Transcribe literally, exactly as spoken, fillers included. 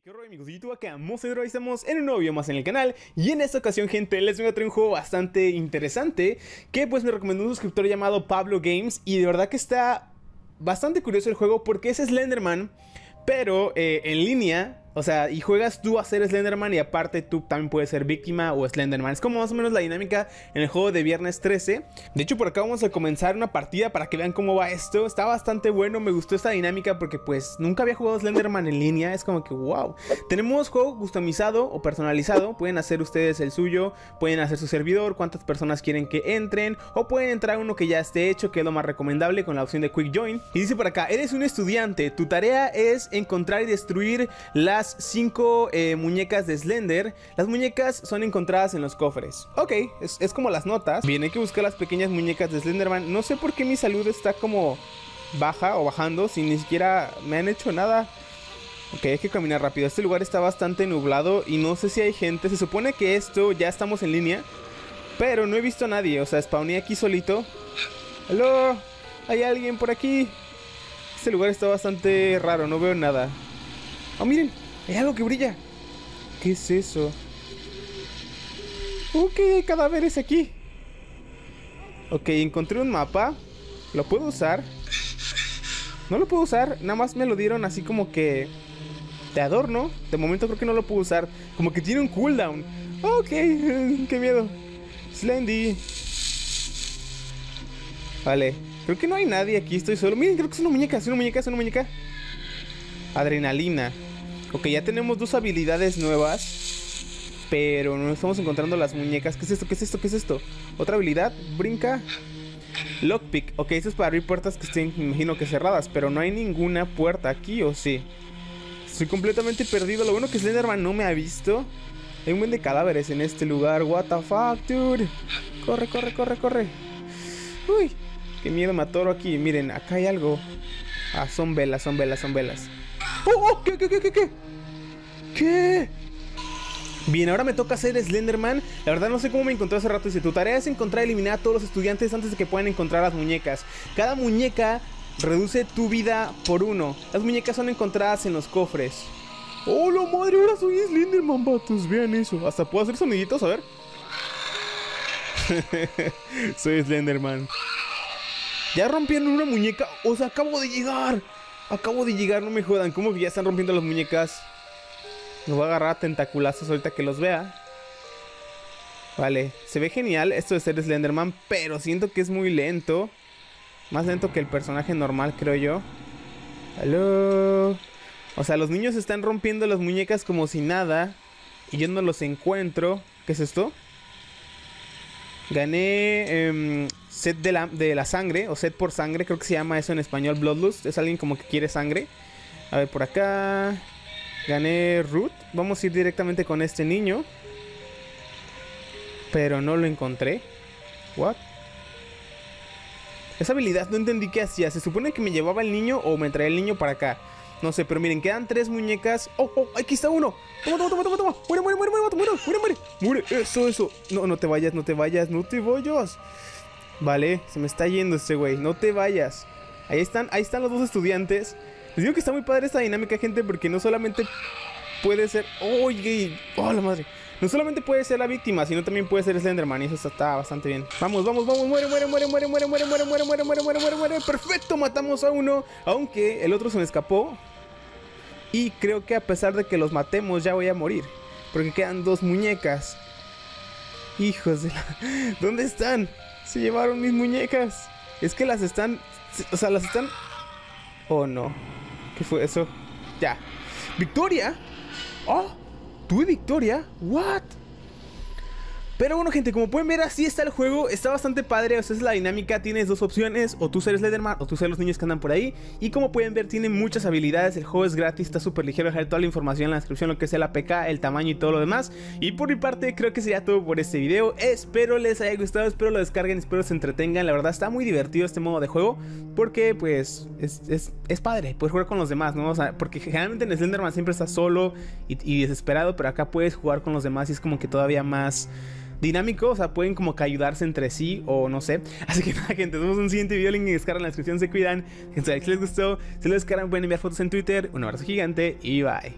¿Qué rollo, amigos de YouTube? Acá Mocedro, estamos en un nuevo video más en el canal. Y en esta ocasión, gente, les vengo a traer un juego bastante interesante que pues me recomendó un suscriptor llamado Pablo Games. Y de verdad que está bastante curioso el juego porque es Slenderman, pero eh, en línea. O sea, y juegas tú a ser Slenderman y aparte tú también puedes ser víctima o Slenderman. Es como más o menos la dinámica en el juego de Viernes trece. De hecho, por acá vamos a comenzar una partida para que vean cómo va esto. Está bastante bueno, me gustó esta dinámica porque pues nunca había jugado Slenderman en línea. Es como que wow. Tenemos juego customizado o personalizado. Pueden hacer ustedes el suyo, pueden hacer su servidor, cuántas personas quieren que entren, o pueden entrar uno que ya esté hecho, que es lo más recomendable, con la opción de Quick Join. Y dice por acá, eres un estudiante, tu tarea es encontrar y destruir las cinco eh, muñecas de Slender. Las muñecas son encontradas en los cofres. Ok, es, es como las notas. Bien, hay que buscar las pequeñas muñecas de Slenderman. No sé por qué mi salud está como baja o bajando, si ni siquiera me han hecho nada. Ok, hay que caminar rápido. Este lugar está bastante nublado y no sé si hay gente. Se supone que esto ya estamos en línea, pero no he visto a nadie. O sea, spawné aquí solito. ¿Aló? ¿Hay alguien por aquí? Este lugar está bastante raro, no veo nada. Oh, miren, hay algo que brilla. ¿Qué es eso? Ok, hay cadáveres aquí. Ok, encontré un mapa. ¿Lo puedo usar? No lo puedo usar, nada más me lo dieron así como que de adorno. De momento creo que no lo puedo usar. Como que tiene un cooldown. Ok, qué miedo. Slendy. Vale, creo que no hay nadie aquí, estoy solo. Miren, creo que es una muñeca, es una muñeca, es una muñeca. Adrenalina. Ok, ya tenemos dos habilidades nuevas, pero no estamos encontrando las muñecas. ¿Qué es esto? ¿Qué es esto? ¿Qué es esto? Otra habilidad, brinca. Lockpick. Ok, eso es para abrir puertas que estén, me imagino que cerradas, pero no hay ninguna puerta aquí, ¿o sí? Estoy completamente perdido. Lo bueno que Slenderman no me ha visto. Hay un buen de cadáveres en este lugar. What the fuck, dude. Corre, corre, corre, corre. Uy, qué miedo, me atoro aquí. Miren, acá hay algo. Ah, son velas, son velas, son velas. ¡Oh, oh! ¿Qué, qué, qué, qué, qué? ¿Qué? Bien, ahora me toca ser Slenderman. La verdad no sé cómo me encontré hace rato. Dice, tu tarea es encontrar y eliminar a todos los estudiantes antes de que puedan encontrar las muñecas. Cada muñeca reduce tu vida por uno. Las muñecas son encontradas en los cofres. ¡Oh, la madre! Ahora soy Slenderman, vatos. Vean eso. Hasta puedo hacer soniditos, a ver. Soy Slenderman. Ya rompieron una muñeca. O sea, acabo de llegar. Acabo de llegar, no me jodan. ¿Cómo que ya están rompiendo las muñecas? Me voy a agarrar a tentaculazos ahorita que los vea. Vale, se ve genial esto de ser Slenderman, pero siento que es muy lento. Más lento que el personaje normal, creo yo. Aló. O sea, los niños están rompiendo las muñecas como si nada, y yo no los encuentro. ¿Qué es esto? Gané eh, set de la, de la sangre, o set por sangre, creo que se llama eso en español, Bloodlust. Es alguien como que quiere sangre. A ver, por acá gané root. Vamos a ir directamente con este niño, pero no lo encontré. What? Esa habilidad no entendí qué hacía. Se supone que me llevaba el niño o me traía el niño para acá. No sé, pero miren, quedan tres muñecas. ¡Oh, oh! ¡Aquí está uno! ¡Toma, toma, toma, toma, toma! ¡Muere, muere, muere, muere, muere, muere, muere! ¡Muere! ¡Eso, eso! No, no te vayas, no te vayas, no te vayas. Vale, se me está yendo este güey. No te vayas. Ahí están, ahí están los dos estudiantes. Les digo que está muy padre esta dinámica, gente, porque no solamente puede ser... ¡Oye! ¡Oh, la madre! No solamente puede ser la víctima, sino también puede ser Slenderman. Y eso está bastante bien. Vamos, vamos, vamos. Muere, muere, muere, muere, muere, muere, muere, muere, muere, muere, muere, muere, muere. Perfecto, matamos a uno. Aunque el otro se me escapó. Y creo que a pesar de que los matemos ya voy a morir, porque quedan dos muñecas. Hijos de la... ¿Dónde están? Se llevaron mis muñecas. Es que las están... O sea, las están... Oh, no. ¿Qué fue eso? Ya. ¿Victoria? Oh, ¿tuve victoria? ¿What? Pero bueno, gente, como pueden ver, así está el juego. Está bastante padre, o sea, es la dinámica. Tienes dos opciones, o tú ser Slenderman o tú ser los niños que andan por ahí. Y como pueden ver, tiene muchas habilidades. El juego es gratis, está súper ligero. Dejaré toda la información en la descripción, lo que sea la A P K, el tamaño y todo lo demás. Y por mi parte, creo que sería todo por este video. Espero les haya gustado, espero lo descarguen, espero se entretengan. La verdad está muy divertido este modo de juego, porque pues es, es, es padre poder jugar con los demás, ¿no? O sea, porque generalmente en Slenderman siempre estás solo y, y desesperado, pero acá puedes jugar con los demás y es como que todavía más dinámico, o sea, pueden como que ayudarse entre sí o no sé. Así que nada, gente, nos vemos en un siguiente video, link en descarga en la descripción, se cuidan. Si les gustó, si les descargan pueden enviar fotos en Twitter. Un abrazo gigante y bye.